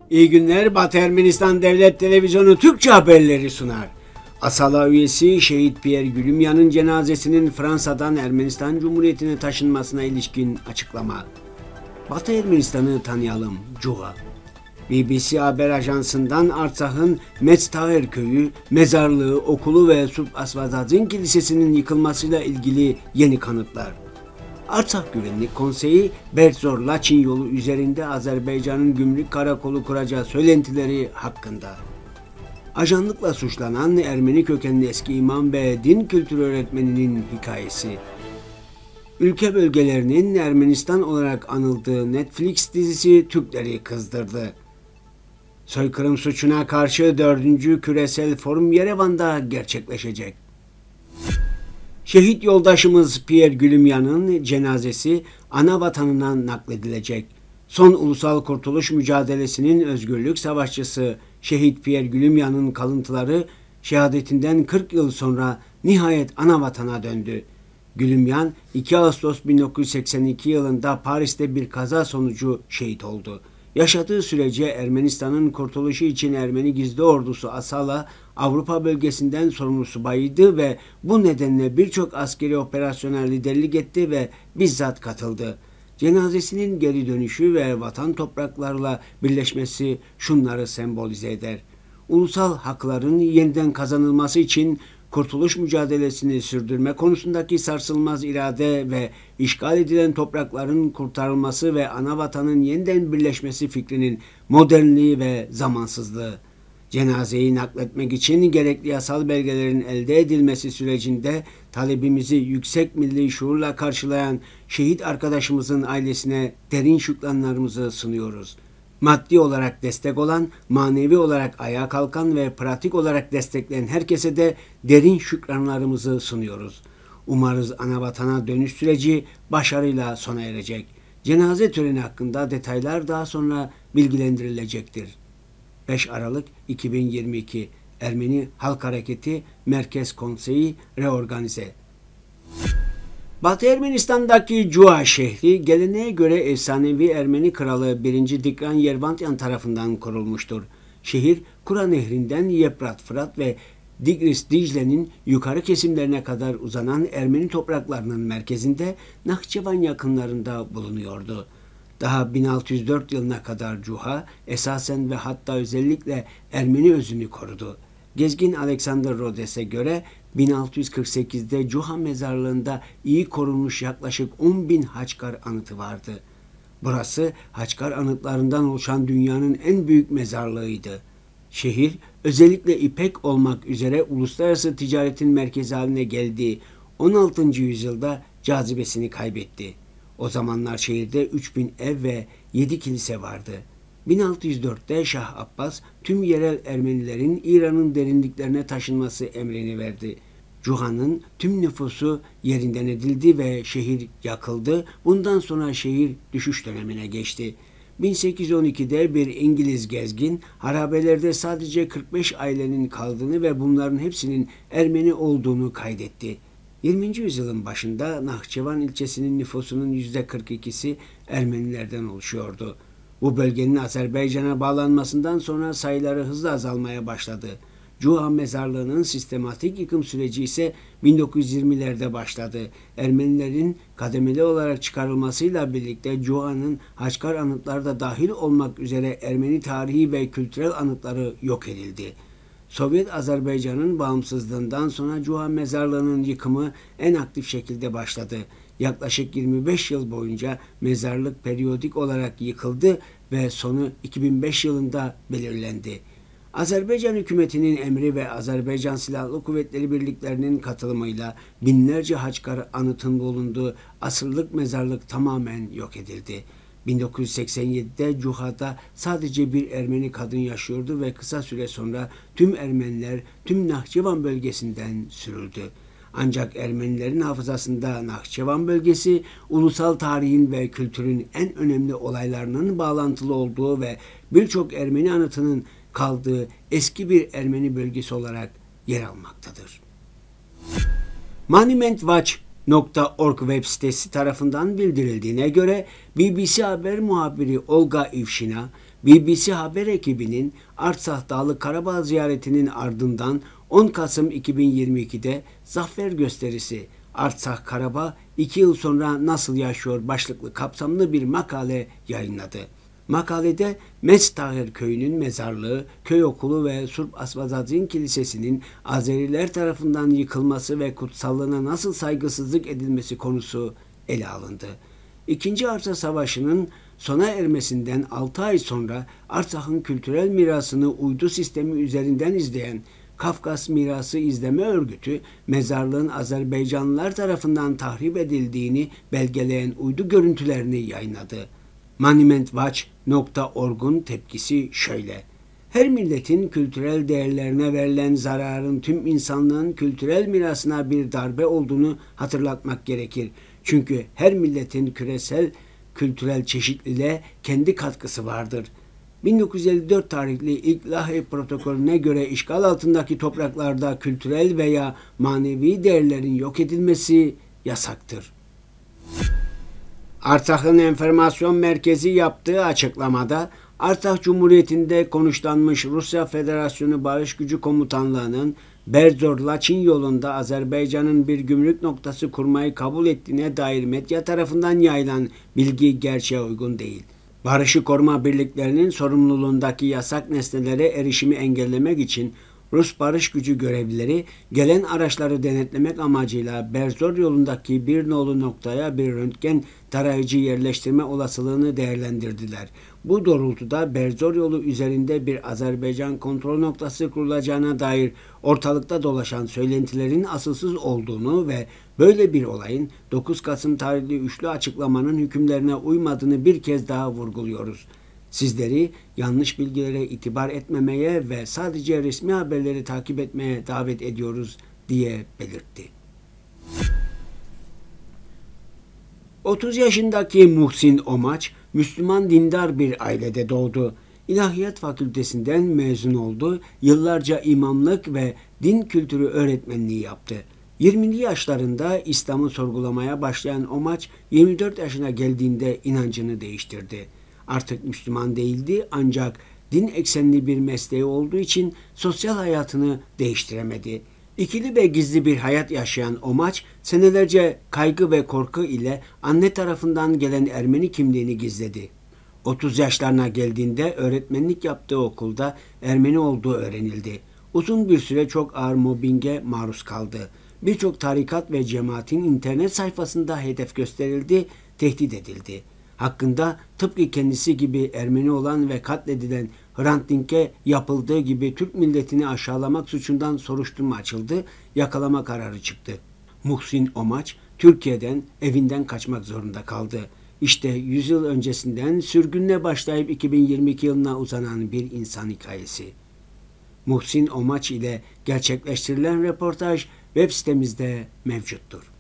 İyi günler. Batı Ermenistan Devlet Televizyonu Türkçe haberleri sunar. Asala üyesi Şehit Pierre Gülümyan'ın cenazesinin Fransa'dan Ermenistan Cumhuriyeti'ne taşınmasına ilişkin açıklama. Batı Ermenistan'ı tanıyalım. Cuha. BBC Haber Ajansı'ndan Artsak'ın Metztaher köyü, mezarlığı, okulu ve Surp Asvadazin Kilisesi'nin yıkılmasıyla ilgili yeni kanıtlar. Artsak Güvenlik Konseyi, Bertzor-Laçin yolu üzerinde Azerbaycan'ın gümrük karakolu kuracağı söylentileri hakkında. Ajanlıkla suçlanan Ermeni kökenli eski imam ve din kültürü öğretmeninin hikayesi. Ülke bölgelerinin Ermenistan olarak anıldığı Netflix dizisi Türkleri kızdırdı. Soykırım suçuna karşı 4. Küresel Forum Yerevan'da gerçekleşecek. Şehit yoldaşımız Pierre Gülümyan'ın cenazesi ana vatanına nakledilecek. Son ulusal kurtuluş mücadelesinin özgürlük savaşçısı Şehit Pierre Gülümyan'ın kalıntıları şehadetinden 40 yıl sonra nihayet ana vatana döndü. Gülümyan 2 Ağustos 1982 yılında Paris'te bir kaza sonucu şehit oldu. Yaşadığı sürece Ermenistan'ın kurtuluşu için Ermeni Gizli Ordusu Asala Avrupa bölgesinden sorumlu subayıydı ve bu nedenle birçok askeri operasyona liderlik etti ve bizzat katıldı. Cenazesinin geri dönüşü ve vatan topraklarla birleşmesi şunları sembolize eder. Ulusal hakların yeniden kazanılması için kurtuluş mücadelesini sürdürme konusundaki sarsılmaz irade ve işgal edilen toprakların kurtarılması ve ana vatanın yeniden birleşmesi fikrinin modernliği ve zamansızlığı. Cenazeyi nakletmek için gerekli yasal belgelerin elde edilmesi sürecinde talebimizi yüksek milli şuurla karşılayan şehit arkadaşımızın ailesine derin şükranlarımızı sunuyoruz. Maddi olarak destek olan, manevi olarak ayağa kalkan ve pratik olarak destekleyen herkese de derin şükranlarımızı sunuyoruz. Umarız anavatana dönüş süreci başarıyla sona erecek. Cenaze töreni hakkında detaylar daha sonra bilgilendirilecektir. 5 Aralık 2022 Ermeni Halk Hareketi Merkez Konseyi reorganize. Batı Ermenistan'daki Cuha şehri geleneğe göre efsanevi Ermeni kralı 1. Dikran Yervantyan tarafından kurulmuştur. Şehir Kura Nehri'nden Yeprat, Fırat ve Digris Dicle'nin yukarı kesimlerine kadar uzanan Ermeni topraklarının merkezinde Nahçıvan yakınlarında bulunuyordu. Daha 1604 yılına kadar Cuha esasen ve hatta özellikle Ermeni özünü korudu. Gezgin Alexander Rhodes'e göre 1648'de Cuha mezarlığında iyi korunmuş yaklaşık 10.000 Haçkar anıtı vardı. Burası Haçkar anıtlarından oluşan dünyanın en büyük mezarlığıydı. Şehir özellikle İpek olmak üzere uluslararası ticaretin merkezi haline geldiği 16. yüzyılda cazibesini kaybetti. O zamanlar şehirde 3000 ev ve 7 kilise vardı. 1604'te Şah Abbas tüm yerel Ermenilerin İran'ın derinliklerine taşınması emrini verdi. Cuha'nın tüm nüfusu yerinden edildi ve şehir yakıldı. Bundan sonra şehir düşüş dönemine geçti. 1812'de bir İngiliz gezgin harabelerde sadece 45 ailenin kaldığını ve bunların hepsinin Ermeni olduğunu kaydetti. 20. yüzyılın başında Nahçıvan ilçesinin nüfusunun %42'si Ermenilerden oluşuyordu. Bu bölgenin Azerbaycan'a bağlanmasından sonra sayıları hızla azalmaya başladı. Cuha mezarlığının sistematik yıkım süreci ise 1920'lerde başladı. Ermenilerin kademeli olarak çıkarılmasıyla birlikte Cuha'nın Haçkar anıtları da dahil olmak üzere Ermeni tarihi ve kültürel anıtları yok edildi. Sovyet Azerbaycan'ın bağımsızlığından sonra Cuha mezarlığının yıkımı en aktif şekilde başladı. Yaklaşık 25 yıl boyunca mezarlık periyodik olarak yıkıldı ve sonu 2005 yılında belirlendi. Azerbaycan hükümetinin emri ve Azerbaycan Silahlı Kuvvetleri birliklerinin katılımıyla binlerce Haçkar anıtın bulunduğu asırlık mezarlık tamamen yok edildi. 1987'de Cuha'da sadece bir Ermeni kadın yaşıyordu ve kısa süre sonra tüm Ermeniler tüm Nahçıvan bölgesinden sürüldü. Ancak Ermenilerin hafızasında Nahçıvan bölgesi ulusal tarihin ve kültürün en önemli olaylarının bağlantılı olduğu ve birçok Ermeni anıtının kaldığı eski bir Ermeni bölgesi olarak yer almaktadır. Monument Watch BBC.org web sitesi tarafından bildirildiğine göre BBC Haber muhabiri Olga Ivşina, BBC Haber ekibinin Artsakh Dağlık Karabağ ziyaretinin ardından 10 Kasım 2022'de Zafer Gösterisi Artsakh Karabağ 2 yıl sonra nasıl yaşıyor başlıklı kapsamlı bir makale yayınladı. Makalede Mestahir köyünün mezarlığı, köy okulu ve Surp Asvazadzin Kilisesi'nin Azeriler tarafından yıkılması ve kutsallığına nasıl saygısızlık edilmesi konusu ele alındı. İkinci Artsakh Savaşı'nın sona ermesinden 6 ay sonra Artsakh'ın kültürel mirasını uydu sistemi üzerinden izleyen Kafkas Mirası İzleme Örgütü, mezarlığın Azerbaycanlılar tarafından tahrip edildiğini belgeleyen uydu görüntülerini yayınladı. Monumentwatch.org'un tepkisi şöyle: her milletin kültürel değerlerine verilen zararın tüm insanlığın kültürel mirasına bir darbe olduğunu hatırlatmak gerekir. Çünkü her milletin küresel kültürel çeşitliliğe kendi katkısı vardır. 1954 tarihli ilk Lahey protokolüne göre işgal altındaki topraklarda kültürel veya manevi değerlerin yok edilmesi yasaktır. Artsakh'ın enformasyon merkezi yaptığı açıklamada Artsakh Cumhuriyeti'nde konuşlanmış Rusya Federasyonu Barış Gücü Komutanlığı'nın Berzor-Laçin yolunda Azerbaycan'ın bir gümrük noktası kurmayı kabul ettiğine dair medya tarafından yayılan bilgi gerçeğe uygun değil. Barışı koruma birliklerinin sorumluluğundaki yasak nesnelere erişimi engellemek için Rus barış gücü görevlileri gelen araçları denetlemek amacıyla Berzor yolundaki bir nolu noktaya bir röntgen tarayıcı yerleştirme olasılığını değerlendirdiler. Bu doğrultuda Berzor yolu üzerinde bir Azerbaycan kontrol noktası kurulacağına dair ortalıkta dolaşan söylentilerin asılsız olduğunu ve böyle bir olayın 9 Kasım tarihli üçlü açıklamanın hükümlerine uymadığını bir kez daha vurguluyoruz. Sizleri yanlış bilgilere itibar etmemeye ve sadece resmi haberleri takip etmeye davet ediyoruz diye belirtti. 30 yaşındaki Muhsin Omaç, Müslüman dindar bir ailede doğdu. İlahiyat Fakültesinden mezun oldu, yıllarca imamlık ve din kültürü öğretmenliği yaptı. 20'li yaşlarında İslam'ı sorgulamaya başlayan Omaç, 24 yaşına geldiğinde inancını değiştirdi. Artık Müslüman değildi ancak din eksenli bir mesleği olduğu için sosyal hayatını değiştiremedi. İkili ve gizli bir hayat yaşayan Omaç, senelerce kaygı ve korku ile anne tarafından gelen Ermeni kimliğini gizledi. 30 yaşlarına geldiğinde öğretmenlik yaptığı okulda Ermeni olduğu öğrenildi. Uzun bir süre çok ağır mobbinge maruz kaldı. Birçok tarikat ve cemaatin internet sayfasında hedef gösterildi, tehdit edildi. Hakkında tıpkı kendisi gibi Ermeni olan ve katledilen Hrant Dink'e yapıldığı gibi Türk milletini aşağılamak suçundan soruşturma açıldı, yakalama kararı çıktı. Muhsin Omaç, Türkiye'den, evinden kaçmak zorunda kaldı. İşte 100 yıl öncesinden sürgünle başlayıp 2022 yılına uzanan bir insan hikayesi. Muhsin Omaç ile gerçekleştirilen röportaj web sitemizde mevcuttur.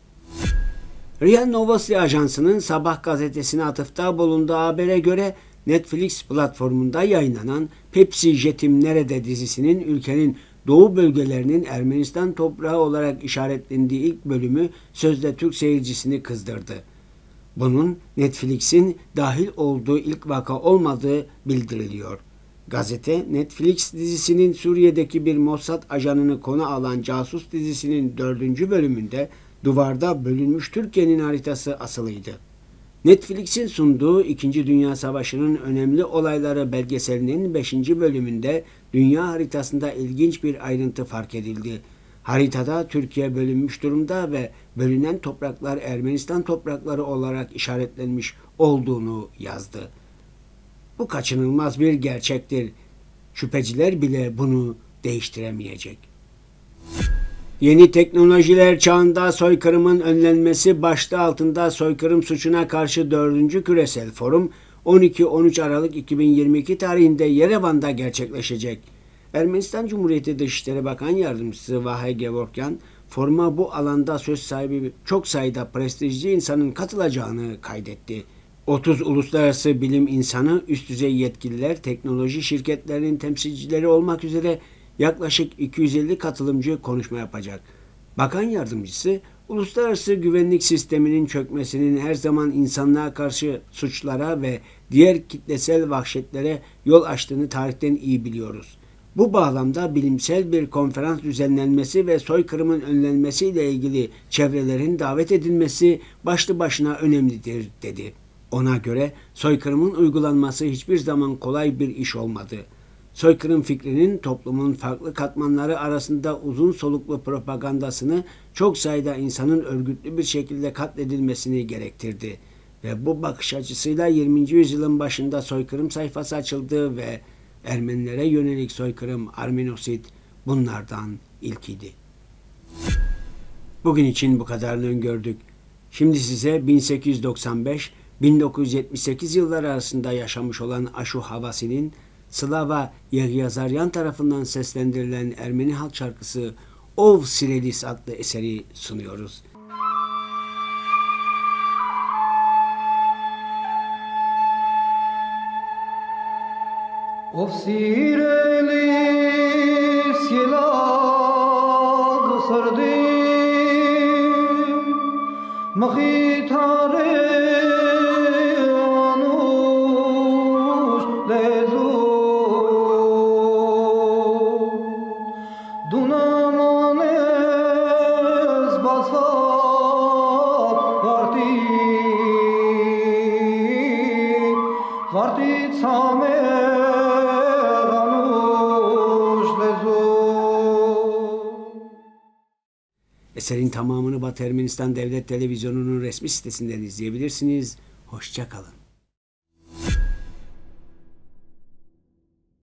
RIA Novosti Ajansı'nın Sabah gazetesine atıfta bulunduğu habere göre Netflix platformunda yayınlanan Pepsi Jetim Nerede dizisinin ülkenin doğu bölgelerinin Ermenistan toprağı olarak işaretlendiği ilk bölümü sözde Türk seyircisini kızdırdı. Bunun Netflix'in dahil olduğu ilk vaka olmadığı bildiriliyor. Gazete, Netflix dizisinin Suriye'deki bir Mossad ajanını konu alan Casus dizisinin 4. bölümünde duvarda bölünmüş Türkiye'nin haritası asılıydı. Netflix'in sunduğu 2. Dünya Savaşı'nın önemli olayları belgeselinin 5. bölümünde dünya haritasında ilginç bir ayrıntı fark edildi. Haritada Türkiye bölünmüş durumda ve bölünen topraklar Ermenistan toprakları olarak işaretlenmiş olduğunu yazdı. Bu kaçınılmaz bir gerçektir. Şüpheciler bile bunu değiştiremeyecek. Yeni teknolojiler çağında soykırımın önlenmesi başlığı altında soykırım suçuna karşı 4. Küresel Forum 12-13 Aralık 2022 tarihinde Yerevan'da gerçekleşecek. Ermenistan Cumhuriyeti Dışişleri Bakan Yardımcısı Vahe Gevorkyan, foruma bu alanda söz sahibi çok sayıda prestijli insanın katılacağını kaydetti. 30 uluslararası bilim insanı, üst düzey yetkililer, teknoloji şirketlerinin temsilcileri olmak üzere yaklaşık 250 katılımcı konuşma yapacak. Bakan yardımcısı Uluslararası güvenlik sisteminin çökmesinin her zaman insanlığa karşı suçlara ve diğer kitlesel vahşetlere yol açtığını tarihten iyi biliyoruz. Bu bağlamda bilimsel bir konferans düzenlenmesi ve soykırımın önlenmesiyle ilgili çevrelerin davet edilmesi başlı başına önemlidir, dedi. Ona göre soykırımın uygulanması hiçbir zaman kolay bir iş olmadı. Soykırım fikrinin toplumun farklı katmanları arasında uzun soluklu propagandasını çok sayıda insanın örgütlü bir şekilde katledilmesini gerektirdi. Ve bu bakış açısıyla 20. yüzyılın başında soykırım sayfası açıldı ve Ermenilere yönelik soykırım, Armenosit bunlardan ilkiydi. Bugün için bu kadarını öngördük. Şimdi size 1895-1978 yılları arasında yaşamış olan Aşu Havasi'nin Slava Yehyazaryan tarafından seslendirilen Ermeni halk şarkısı Ov Sirelis adlı eseri sunuyoruz. Ov Sirelis yelad sardim Machitare anush lezu Dunamanez basat vartit samet Eserin tamamını Batı Ermenistan Devlet Televizyonu'nun resmi sitesinden izleyebilirsiniz. Hoşça kalın.